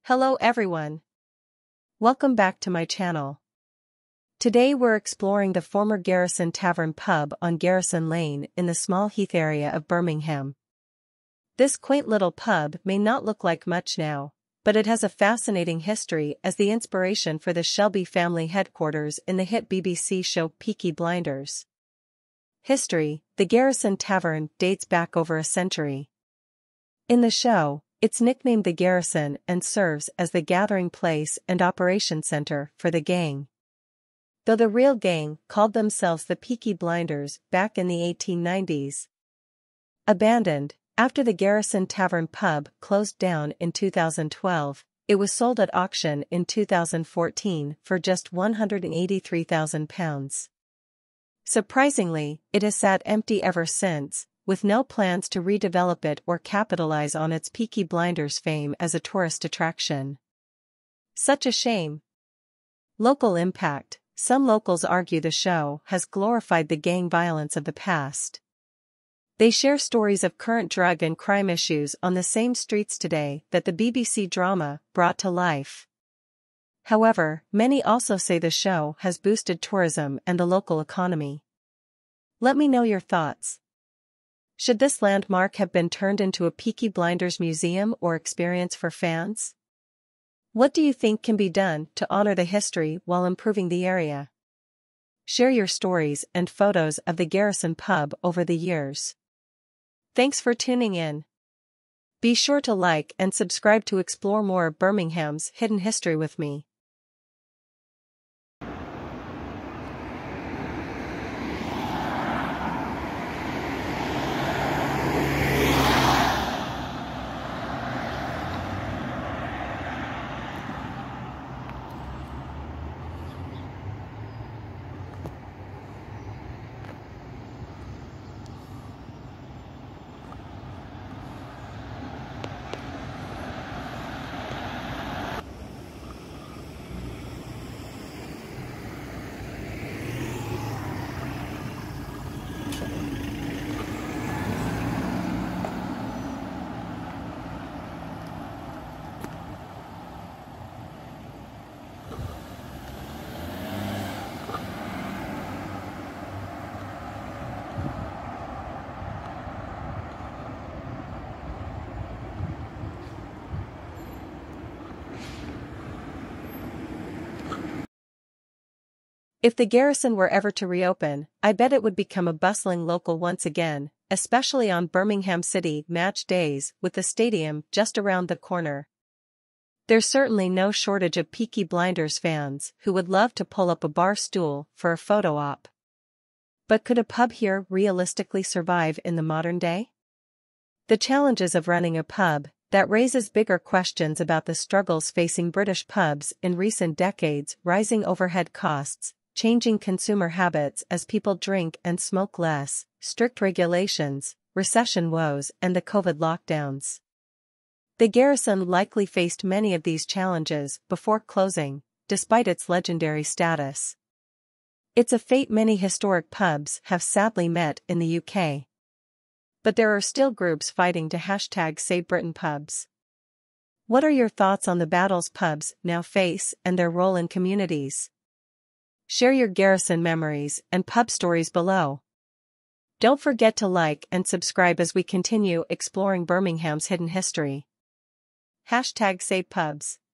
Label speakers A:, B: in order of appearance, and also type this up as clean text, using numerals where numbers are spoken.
A: Hello everyone. Welcome back to my channel. Today we're exploring the former Garrison Tavern pub on Garrison Lane in the Small Heath area of Birmingham. This quaint little pub may not look like much now, but it has a fascinating history as the inspiration for the Shelby family headquarters in the hit BBC show Peaky Blinders. History: the Garrison Tavern dates back over a century. In the show, it's nicknamed the Garrison and serves as the gathering place and operation center for the gang. Though the real gang called themselves the Peaky Blinders back in the 1890s. Abandoned, after the Garrison Tavern pub closed down in 2012, it was sold at auction in 2014 for just £183,000. Surprisingly, it has sat empty ever since, with no plans to redevelop it or capitalize on its Peaky Blinders fame as a tourist attraction. Such a shame. Local impact: some locals argue the show has glorified the gang violence of the past. They share stories of current drug and crime issues on the same streets today that the BBC drama brought to life. However, many also say the show has boosted tourism and the local economy. Let me know your thoughts. Should this landmark have been turned into a Peaky Blinders museum or experience for fans? What do you think can be done to honor the history while improving the area? Share your stories and photos of the Garrison pub over the years. Thanks for tuning in. Be sure to like and subscribe to explore more of Birmingham's hidden history with me. If the Garrison were ever to reopen, I bet it would become a bustling local once again, especially on Birmingham City match days with the stadium just around the corner. There's certainly no shortage of Peaky Blinders fans who would love to pull up a bar stool for a photo op. But could a pub here realistically survive in the modern day? The challenges of running a pub, that raises bigger questions about the struggles facing British pubs in recent decades: rising overhead costs, changing consumer habits as people drink and smoke less, strict regulations, recession woes, and the COVID lockdowns. The Garrison likely faced many of these challenges before closing, despite its legendary status. It's a fate many historic pubs have sadly met in the UK. But there are still groups fighting to #SaveBritainPubs. What are your thoughts on the battles pubs now face and their role in communities? Share your Garrison memories and pub stories below. Don't forget to like and subscribe as we continue exploring Birmingham's hidden history. #SavePubs.